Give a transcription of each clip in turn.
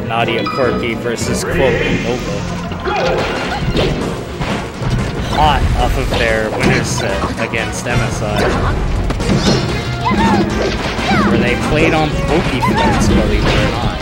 NadiA Quirky versus quote Nova. Hot off of their winner's set against MSI, where they played on Pokey Flats, believe it or not.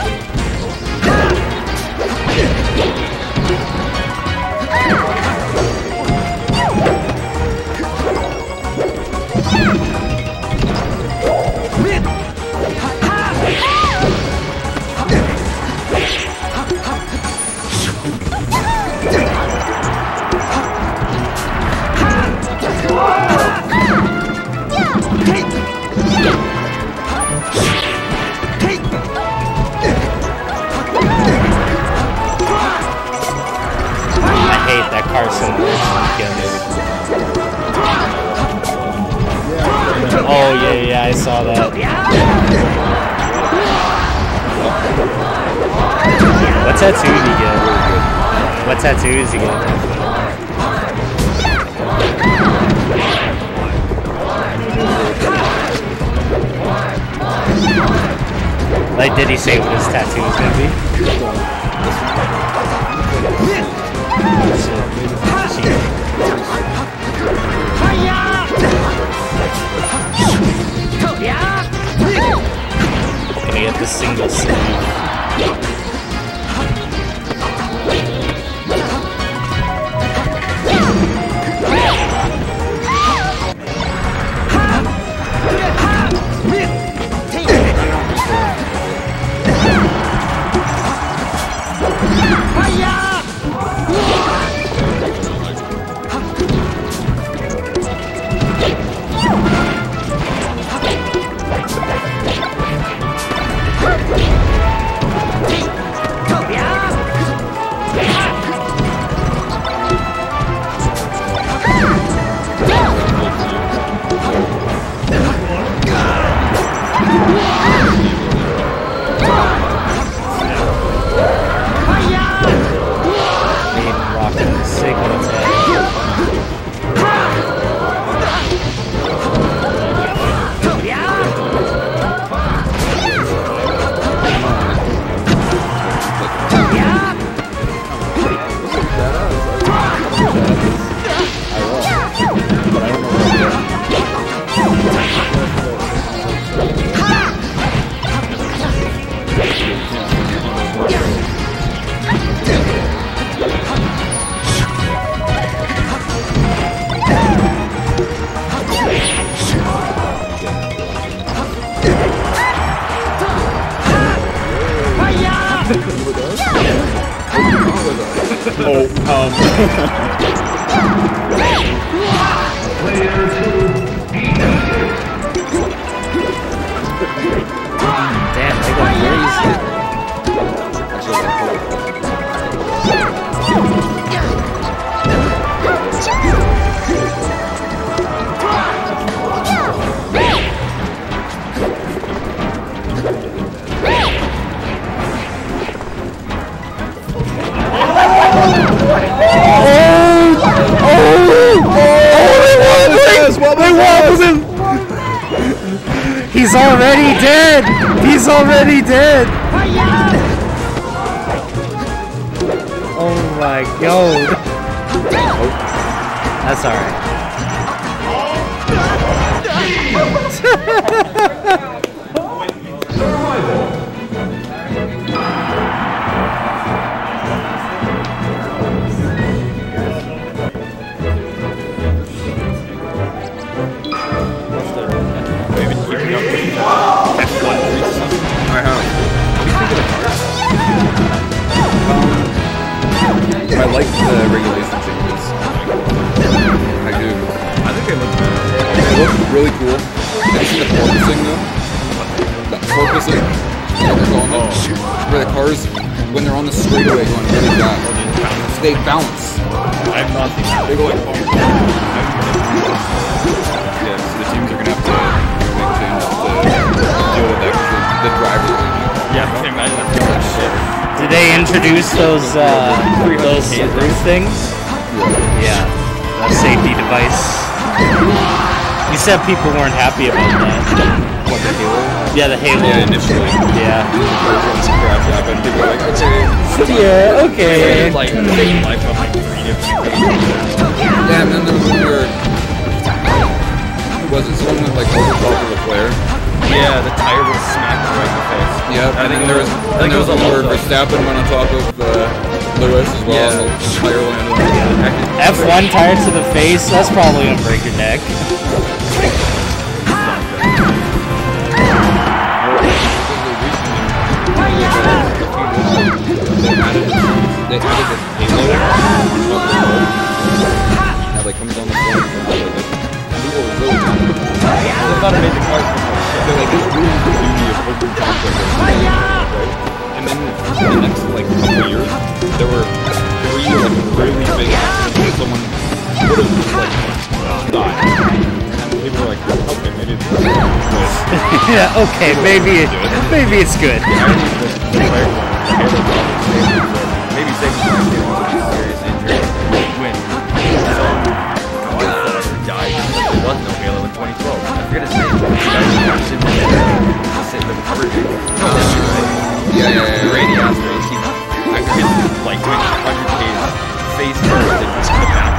Oh yeah, I saw that. What tattoo did he get? What tattoo is he getting? Like, did he say what his tattoo was gonna be? Gonna get the single sleeve. Damn, they go crazy. He's already dead! He's already dead! Oh my god. That's alright. I like the regulation changes. I do. I think they look better. They look really cool. Have you seen the porpoising though? The porpoising? Where the cars, when they're on the straightaway going really fast, they bounce. I've not seen that. They go like, yeah, so the teams are going to have to make changes to deal with that because the drivers are going to. Yeah, I can imagine that shit. Did they introduce those roof things? Yeah, that safety device. You said people weren't happy about that. What they're doing? Yeah, the Halo. Yeah, initially. Yeah. Crap happened. People were like, okay. Yeah, okay. Like, saving life on like 3 different things. Yeah, and then there was one where, who was it? Someone went like over top of the player. Yeah, the tire was smacked right in the face. Yep, and then there was one where Verstappen went on top of Lewis as well, and the tire landed. F1 tire to the face, that's probably gonna break your neck. They added this payload on top of the boat that like comes on the floor and people were really I thought it made the car so much shit. they're like, this really is the beauty of open conflict, right? And then in the next like couple of years, there were 3 like really big accidents where someone would have just like died. And people were like, okay, maybe it's good. Yeah, okay, maybe it's good. Maybe saving life didn't was a serious injury. When died, there was no Halo in 2012. I forget his name. The cover dude. No, Yeah. Randy Astro. After his like 100 K's face first and just the back.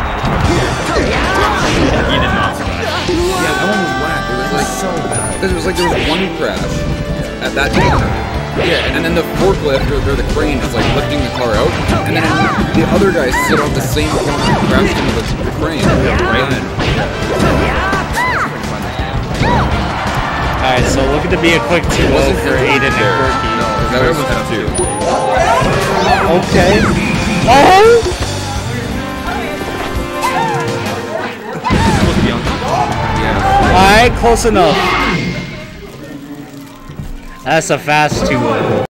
He did not survive. Yeah, that one was whack. It was like so bad. Because it was like there was one crash at that time. Yeah, and then the forklift or the crane is like lifting the car out, and then the other guys sit on the same corner and crash into the crane. Right then. Alright, so looking to be a quick 2-0 for Aiden and Quirky. No, that was 2. Okay. Oh! Yeah. Alright, close enough. That's a fast 2-0.